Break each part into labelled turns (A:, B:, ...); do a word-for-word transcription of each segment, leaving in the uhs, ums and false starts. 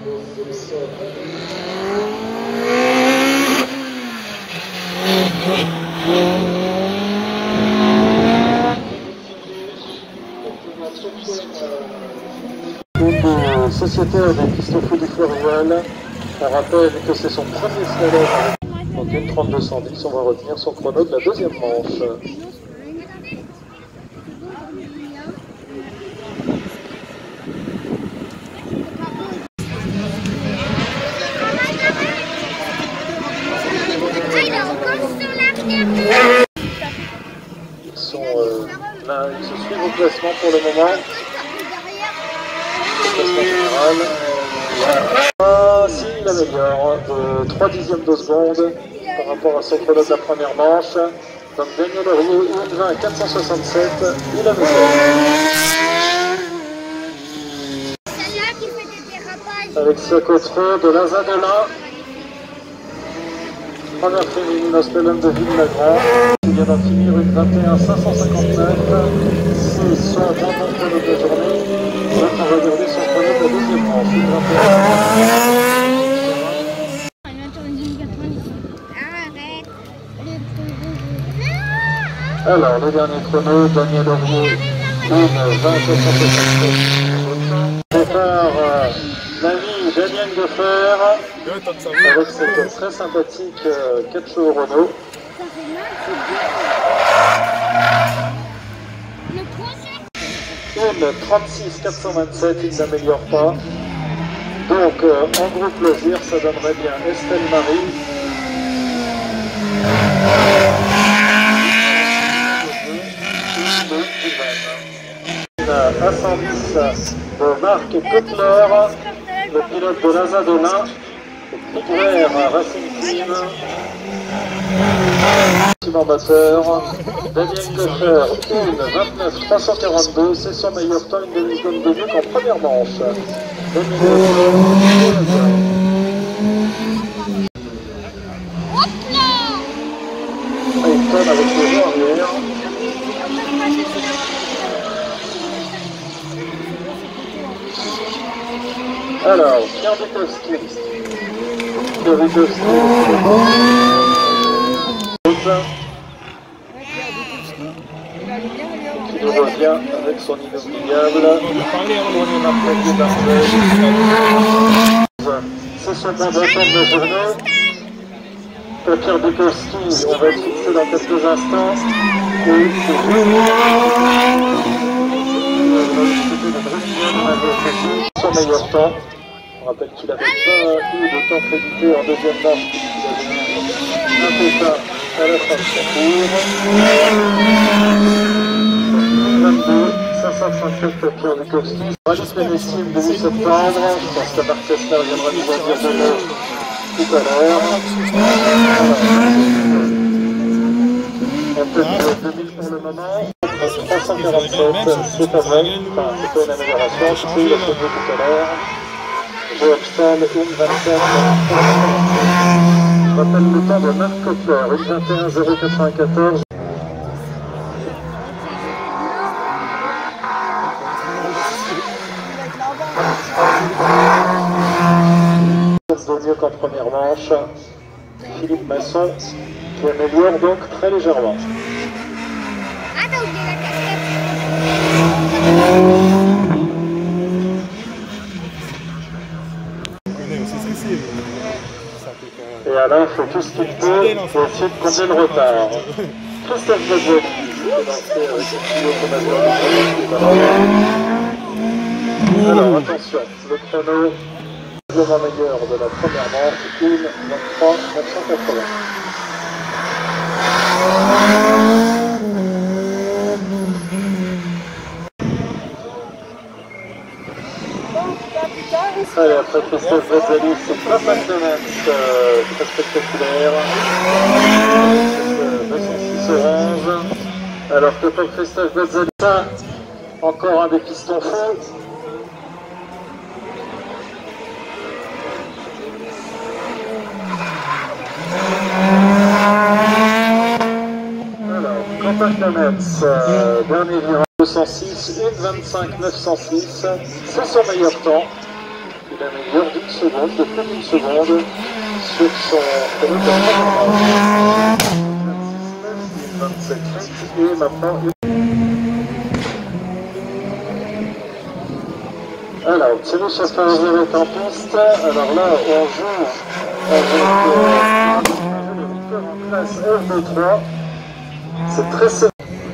A: Une sociétaire des pistes fous du Florial. On rappelle que c'est son premier slalom. Donc une trente-deux cent dix, on va retenir son chrono de la deuxième manche. Ils sont euh, là, ils se suivent au classement pour le moment. Le classement général. Ah, si, il améliore de trois dixièmes de seconde par rapport à son chrono de la première manche. Donc Daniel Laurier, une vingt quatre cent soixante-sept, il améliore. Alexia Cotreau de l'Azadela. Première féminine au slalom de Ville-Lagrand. Il vient d'en finir une vingt et un cinq cent cinquante-neuf. C'est son grand chrono de la journée. Donc on va regarder son chrono de la deuxième manche. Une vingt et un. Alors, le dernier chrono, Daniel Laurier, une vingt quatre cent soixante-sept. Prépare euh, l'ami Daniel Defer avec cette très sympathique euh, quatre chevaux Renault. Une trente-six quatre cent vingt-sept, il n'améliore pas. Donc, euh, en groupe loisir, ça donnerait bien Estelle Marie. A cent dix de Marc Kotler, le pilote de l'Azadela, Tigrer Racing Team, team amateur, Daniel Defer, une vingt-neuf trois cent quarante-deux, c'est son meilleur temps, une demi-seconde de mieux qu'en première manche. Daniel Defer, Ayrton avec le jeu arrière. Alors, Pierre Bukowski. Pierre Bukowski. Qui nous revient avec son inoubliable. C'est son bon bâton de la journée. Pour Pierre Bukowski, on va être fixé dans quelques instants. Et c'est son meilleur temps. On rappelle qu'il avait pas eu de temps crédité en deuxième manche puisqu'il avait un pépin à la fin de son tour. vingt-deux cinq cent trente-quatre pour Pierre Bukowski. Rallye Pénestime début septembre. Je pense que Marc Kessler viendra nous en dire deux mots tout à l'heure. On peut dire deux mille pour le moment. trois cent quarante-sept, c'est pas vrai. Enfin, c'est pas une amélioration. Je sais, il a fait tout à l'heure. Joachim, une vingt-sept. Je rappelle le temps de Marc Kotler, une vingt et un zéro quatre-vingt-quatorze. De mieux qu'en première manche. Philippe Masson qui améliore donc très légèrement. Et Alain fait tout ce qu'il peut pour essayer de combler le retard. Christophe Gazzoli, qui est lancé avec le pilote amateur. Alors attention, le chrono largement meilleur de la première manche, une vingt-trois neuf cent quatre-vingts. Allez, après Christophe Gazzoli, c'est Papa Clemens, euh, très spectaculaire. deux cent six orange. Alors que pour Christophe Gazzoli, encore un des pistons faux. Alors, Quentin Clemens, euh, dernier virage deux cent six, une vingt-cinq neuf cent six, c'est son meilleur temps. il améliore d'une seconde, de plus d'une seconde sur son chrono de vingt-sept huit et maintenant il... Alors, Thierry Chassanger est en piste. Alors là, on joue avec euh, le Victor en classe F deux trois. C'est très serré.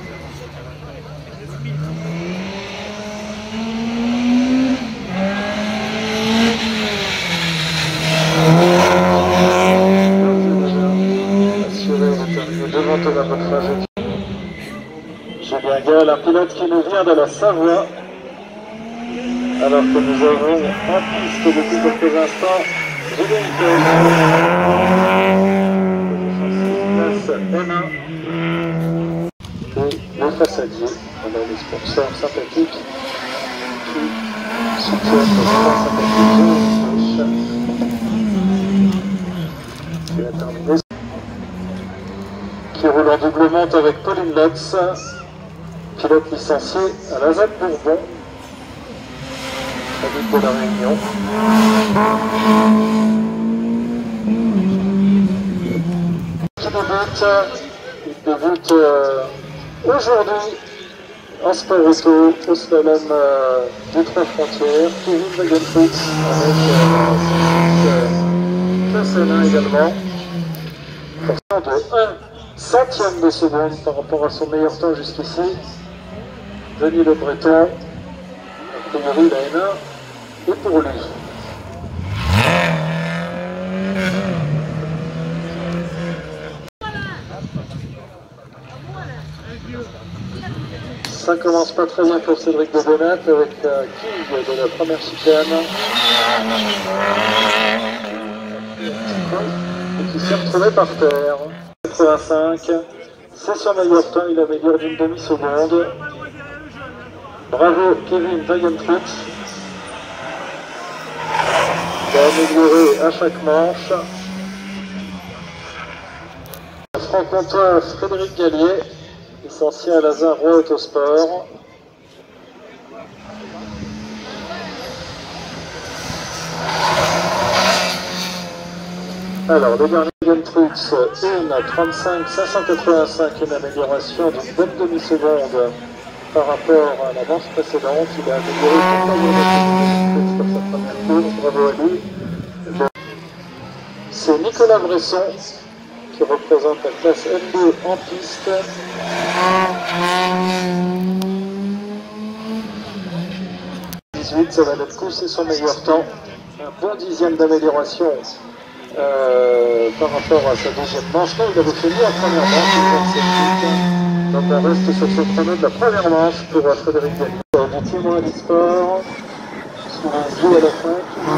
A: Devant Thomas Godefroy, Julien Gall, un pilote qui nous vient de la Savoie, alors que nous avons en piste depuis quelques instants Julien Gall, classe M un, et les façadiers, on a les sponsors sympathiques qui soutiennent le sport sympathique qui a terminé, qui roule en double monte avec Pauline Lutz, pilote licencié à la Z A D Bourbon, la ville de la Réunion. Qui débute, il débute euh, aujourd'hui en sport auto, au slalom euh, des trois frontières, Kevin Wagenfritz avec euh, classe N un également. Pour de un centième de seconde par rapport à son meilleur temps jusqu'ici. Denis Le Breton, a priori la N un, et pour lui. Ça commence pas très bien pour Cédric de Bonat avec la King de la première chicane. Et qui s'est retrouvé par terre. quatre-vingt-cinq, c'est son meilleur temps, il améliore d'une demi-seconde. Bravo Kevin Wagenfritz. Il a amélioré à chaque manche. Franc-comtois Frédéric Gallier, licencié à Lazare Roy Autosport. Alors, le dernier Wagenfritz, une trente-cinq cinq cent quatre-vingt-cinq, une amélioration d'une bonne demi-seconde par rapport à la manche précédente. Il a amélioré pour sa première course, bravo à lui. C'est Nicolas Bresson qui représente la classe M deux en piste. dix-huit, ça va le coup, c'est son meilleur temps. Un bon dixième d'amélioration. Euh, par rapport à sa deuxième manche, là il avait fait mieux en première manche, donc on reste sur ce chrono de la première manche pour Frédéric Gallier. Du témoin du sport, sur un jeu à la fin,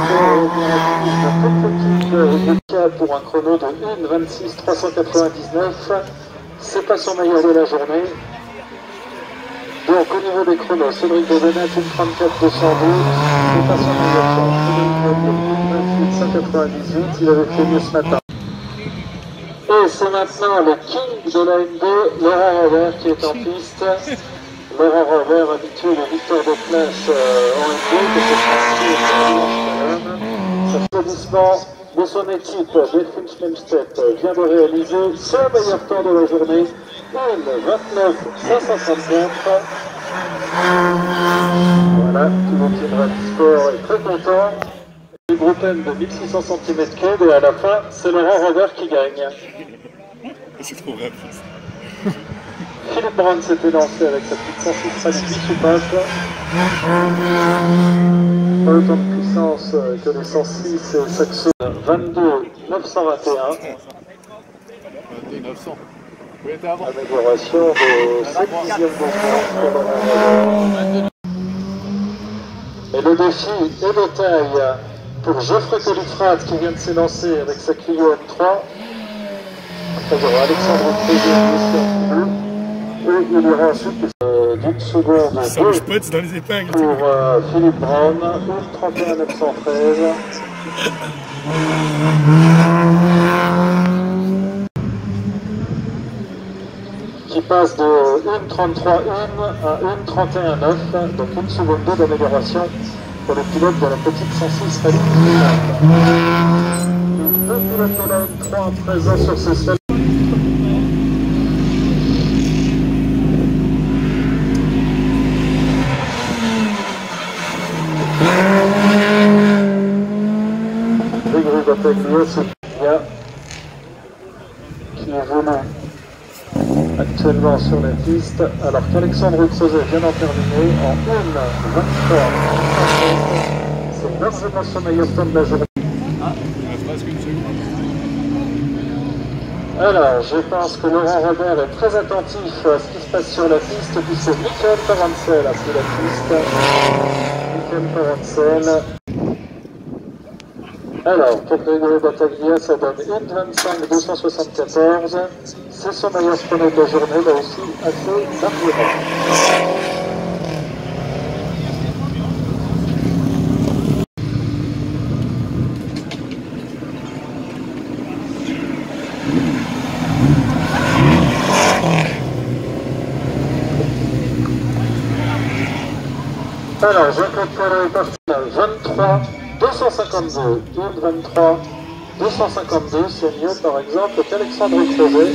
A: qui fait pour un chrono de une vingt-six trois cent quatre-vingt-dix-neuf, c'est pas son meilleur de la journée. Donc au niveau des chronos, Cédric de Bonat, une trente-quatre deux cent douze, c'est pas son meilleur temps. vingt-huit cent quatre-vingt-dix-huit, il avait fait mieux ce matin. Et c'est maintenant le King de la N deux, Laurent Robert, qui est en piste. Laurent Robert, habitué de victoire de place euh, en N deux, que c'est parti. Sa applaudissement de son équipe, Delphine Schlemstedt, vient de réaliser son meilleur temps de la journée, une vingt-neuf cinq cent trente-quatre. Voilà, tout le team Radisport est très content. Le groupe M de mille six cents centimètres cubes et à la fin, c'est Laurent Robert qui gagne.
B: C'est trop vrai.
A: Philippe Brown s'était lancé avec sa petite cent six Rally soupape. Pas autant de puissance que les cent six et Saxo. vingt-deux neuf cent vingt et un.
B: vingt-deux neuf cents.
A: Amélioration de sept dixièmes de seconde pour Laurent Robert. Et le défi est de taille pour Geoffrey Colifrat qui vient de s'élancer avec sa Clio M trois. Après, il y aura Alexandre Crézier et il y aura ensuite euh, d'une seconde
B: ça bouge pas, c'est dans les épingles
A: pour euh, Philippe Brown, une trente et un neuf cent treize. Qui passe de une trente-trois un à une trente et un neuf, donc une seconde deux d'amélioration pour le pilote de la petite cent six Rallye. Deux pilotes de la M trois présents sur ce sol. Grégory Battaglia, c'est bien qui évolue actuellement sur la piste, alors qu'Alexandre Crozet vient d'en terminer en une vingt-trois. C'est largement son meilleur temps de la journée. Alors, je pense que Laurent Robert est très attentif à ce qui se passe sur la piste, puisque Michael Parancel a pris la piste. Michael Parancel. Alors, pour Grégory Battaglia, ça donne une vingt-cinq deux cent soixante-quatorze. C'est son meilleur chrono de la journée, là aussi assez largement. Alors, Jean-Claude Poileau est parti à vingt-trois deux cent cinquante-deux. une vingt-trois deux cent cinquante-deux, c'est mieux par exemple qu'Alexandre Crozet.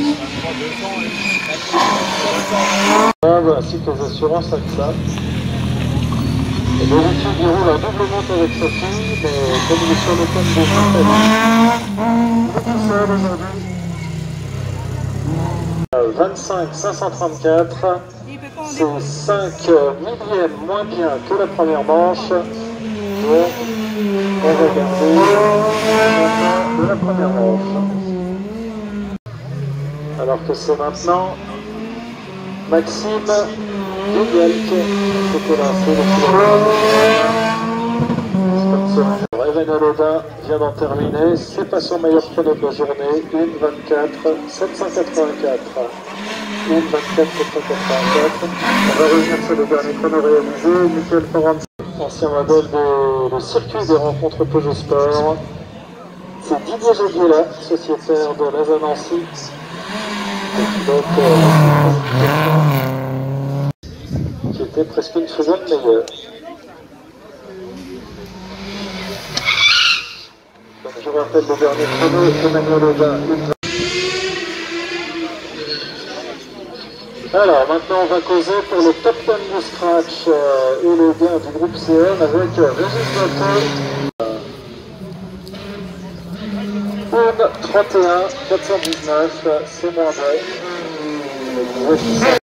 A: Ainsi que les assurances avec ça. Et d'habitude, il roule un double monte avec sa fille, mais comme il est sur le thème de Jean-Claude, il est tout seul aujourd'hui. vingt-cinq cinq cent trente-quatre. C'est cinq millièmes moins bien que la première manche. Donc, on va regarder de la première manche. Alors que c'est maintenant Maxime Dubielk qui était lancé le pilote. Evan Alodin vient d'en terminer. C'est pas son meilleur chrono de la journée. une vingt-quatre sept cent quatre-vingt-quatre. une vingt-quatre sept cent quatre-vingt-quatre. On va revenir sur le dernier chrono réalisé. Michael Parancel, ancien modèle de, de circuit des rencontres Peugeot Sport. C'est Didier Joguela, sociétaire de l'A S A Nancy. Donc, euh, qui était presque une seconde meilleure. Donc, je rappelle le dernier chrono, Emmanuel Audin. Alors, maintenant, on va causer pour le top ten du scratch euh, et le gain du groupe C M avec euh, Régis Bateau. une trente et un quatre cent dix-neuf, c'est moins vrai.